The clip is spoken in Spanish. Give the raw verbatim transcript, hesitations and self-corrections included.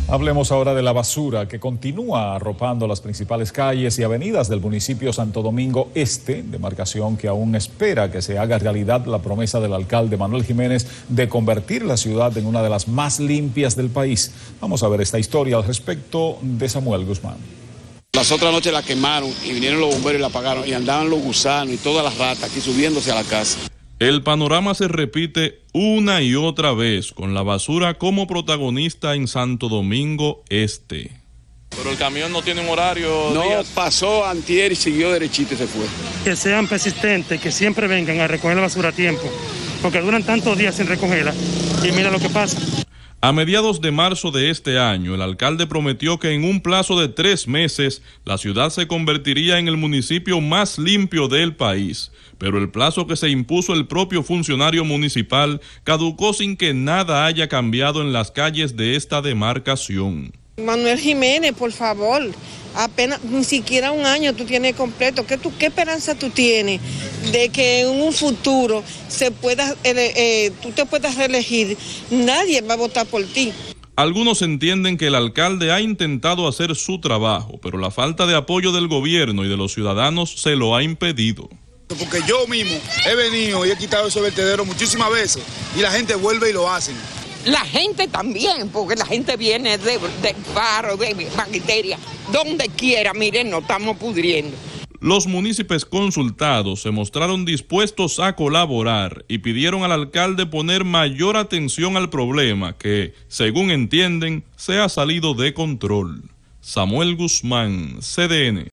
Hablemos ahora de la basura que continúa arropando las principales calles y avenidas del municipio Santo Domingo Este, demarcación que aún espera que se haga realidad la promesa del alcalde Manuel Jiménez de convertir la ciudad en una de las más limpias del país. Vamos a ver esta historia al respecto de Samuel Guzmán. Las otras noches la quemaron y vinieron los bomberos y la apagaron y andaban los gusanos y todas las ratas aquí subiéndose a la casa. El panorama se repite una y otra vez con la basura como protagonista en Santo Domingo Este. Pero el camión no tiene un horario. No, días. pasó antier y siguió derechito y se fue. Que sean persistentes, que siempre vengan a recoger la basura a tiempo, porque duran tantos días sin recogerla y mira lo que pasa. A mediados de marzo de este año, el alcalde prometió que en un plazo de tres meses la ciudad se convertiría en el municipio más limpio del país, pero el plazo que se impuso el propio funcionario municipal caducó sin que nada haya cambiado en las calles de esta demarcación. Manuel Jiménez, por favor, apenas ni siquiera un año tú tienes completo. ¿Qué, tú, qué esperanza tú tienes de que en un futuro se pueda, eh, eh, tú te puedas reelegir? Nadie va a votar por ti. Algunos entienden que el alcalde ha intentado hacer su trabajo, pero la falta de apoyo del gobierno y de los ciudadanos se lo ha impedido. Porque yo mismo he venido y he quitado esos vertederos muchísimas veces y la gente vuelve y lo hacen. La gente también, porque la gente viene de, de paro, de bacterias, donde quiera, miren, nos estamos pudriendo. Los municipios consultados se mostraron dispuestos a colaborar y pidieron al alcalde poner mayor atención al problema que, según entienden, se ha salido de control. Samuel Guzmán, C D N.